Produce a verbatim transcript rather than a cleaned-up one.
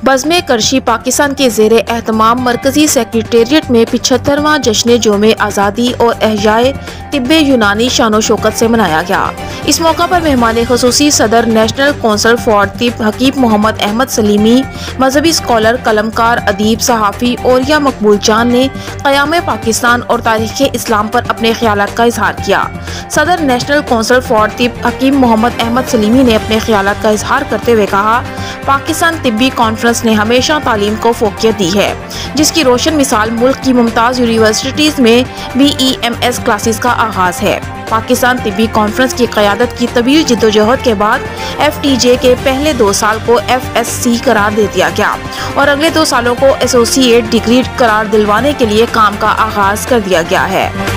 बज़्म करशी पाकिस्तान के ज़ेरे एहतमाम मरकजी सेक्रेटेरिएट में पिछहत्तरवां जश्न जोमे आज़ादी और एहयाए तिब्बे यूनानी शानो शौकत से मनाया गया। इस मौका पर मेहमान ख़ुसूसी सदर नेशनल कौंसिल फॉर तिब हकीम मोहम्मद अहमद सलीमी, मजहबी स्कॉलर, कलमकार, अदीब, सहाफ़ी औरिया मकबूल जान ने क़याम पाकिस्तान और तारीख़ इस्लाम पर अपने ख्यालात का इजहार किया। सदर नेशनल कौंसिल फॉर तिब हकीम मोहम्मद अहमद सलीमी ने अपने ख्यालात का इजहार करते हुए कहा, पाकिस्तान तिब्बी कॉन्फ्रेंस ने हमेशा तालीम को फोकियत दी है, जिसकी रोशन मिसाल मुल्क की मुमताज़ यूनिवर्सिटीज़ में B E M S classes का आगाज़ है। पाकिस्तान तिब्बी कॉन्फ्रेंस की क़यादत की तवील जिद्दोजहद के बाद एफ टी जे के पहले दो साल को एफ एस सी करार दे दिया गया और अगले दो सालों को एसोसिएट डिग्री करार दिलवाने के लिए काम का आगाज़ कर दिया गया है।